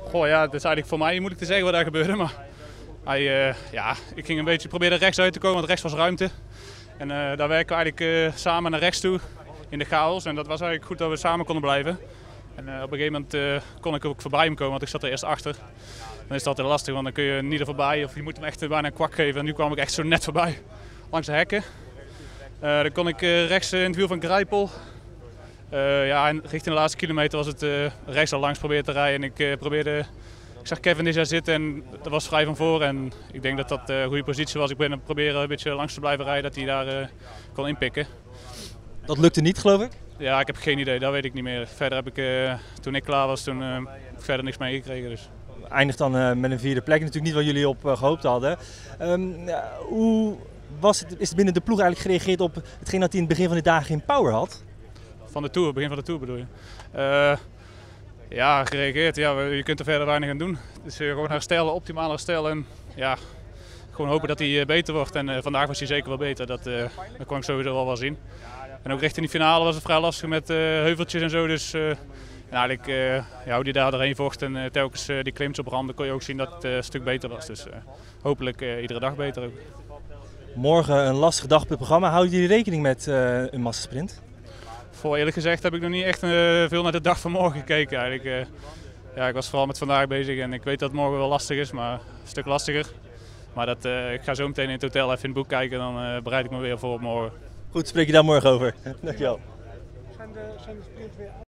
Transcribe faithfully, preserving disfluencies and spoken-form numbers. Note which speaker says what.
Speaker 1: Goh, ja, het is eigenlijk voor mij moeilijk te zeggen wat daar gebeurde, maar hij, uh, ja, ik ging een beetje proberen rechts uit te komen, want rechts was ruimte. En uh, daar werken we eigenlijk uh, samen naar rechts toe in de chaos en dat was eigenlijk goed dat we samen konden blijven. En uh, op een gegeven moment uh, kon ik ook voorbij hem komen, want ik zat er eerst achter. Dan is het altijd lastig, want dan kun je niet er voorbij of je moet hem echt bijna een kwak geven. En nu kwam ik echt zo net voorbij, langs de hekken. Uh, dan kon ik uh, rechts in het wiel van Grijpel. Uh, ja, en richting de laatste kilometer was het uh, rechts al langs proberen te rijden. En ik uh, probeerde, ik zag Kevin daar zitten en dat was vrij van voor. En ik denk dat dat uh, een goede positie was. Ik ben proberen een beetje langs te blijven rijden, dat hij daar uh, kon inpikken.
Speaker 2: Dat lukte niet, geloof ik?
Speaker 1: Ja, ik heb geen idee, dat weet ik niet meer. Verder heb ik, uh, toen ik klaar was, toen uh, verder niks meegekregen. Dus.
Speaker 2: Eindigt dan uh, met een vierde plek, natuurlijk niet wat jullie op uh, gehoopt hadden. Um, uh, hoe was het, is het binnen de ploeg eigenlijk gereageerd op hetgeen dat hij in het begin van de dagen geen power had?
Speaker 1: Van de Tour, begin van de Tour bedoel je? Uh, ja, gereageerd. Ja, je kunt er verder weinig aan doen. Dus uh, gewoon herstellen, optimaal herstellen en ja, gewoon hopen dat hij uh, beter wordt. En uh, vandaag was hij zeker wel beter, dat, uh, dat kon ik sowieso wel wel zien. En ook richting die finale was het vrij lastig met uh, heuveltjes en zo. Dus uh, en eigenlijk, uh, ja, hoe die daar doorheen vocht en uh, telkens uh, die klims op randen kon je ook zien dat het uh, een stuk beter was. Dus uh, hopelijk uh, iedere dag beter ook.
Speaker 2: Morgen een lastige dag op het programma. Houden jullie rekening met uh, een massasprint?
Speaker 1: Voor eerlijk gezegd heb ik nog niet echt uh, veel naar de dag van morgen gekeken. Eigenlijk, uh, ja, ik was vooral met vandaag bezig en ik weet dat het morgen wel lastig is, maar een stuk lastiger. Maar dat, uh, ik ga zo meteen in het hotel even in het boek kijken en dan uh, bereid ik me weer voor op morgen.
Speaker 2: Goed, spreek je daar morgen over. Dankjewel.
Speaker 3: Zijn de, zijn de sprint weer